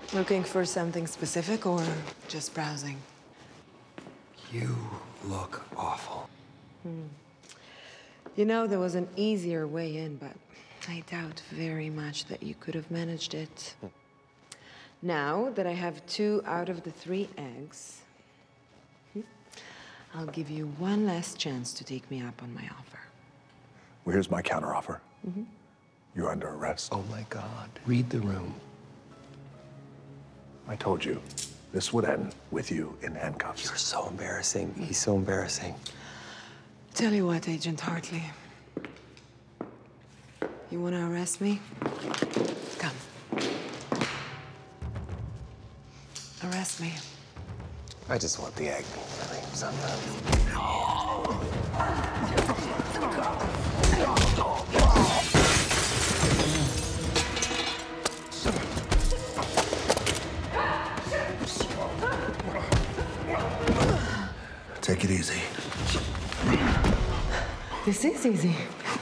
Looking for something specific or just browsing? You look awful. You know, there was an easier way in, but I doubt very much that you could have managed it. Now that I have 2 out of the 3 eggs, I'll give you one last chance to take me up on my offer. Well, here's my counteroffer. You're under arrest. Oh my God. Read the room. I told you, this would end with you in handcuffs. You're so embarrassing. He's so embarrassing. Tell you what, Agent Hartley. You want to arrest me? Come. Arrest me. I just want the egg cream sometimes. Take it easy. This is easy.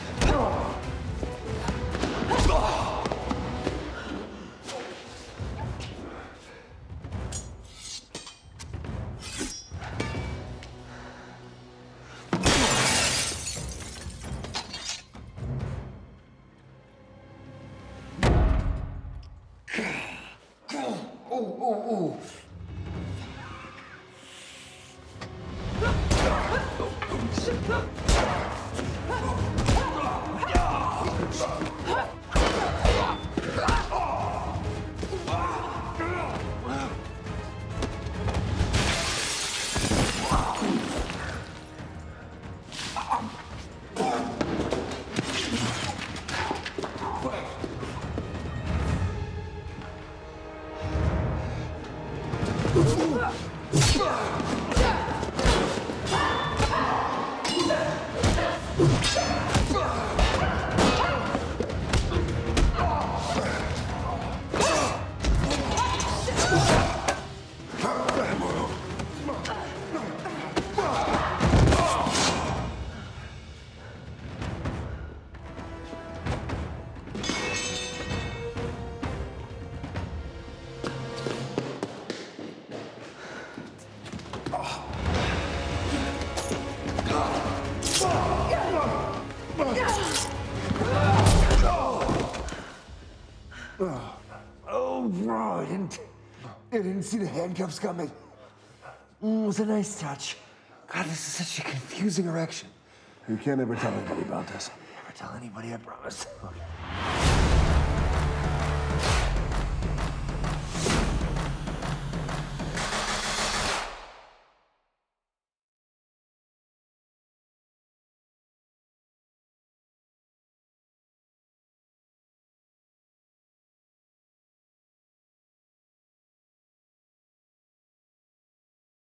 Oh, bro, I didn't see the handcuffs coming. It was a nice touch. God, this is such a confusing erection. You can't ever tell anybody about this. Never tell anybody, I promise.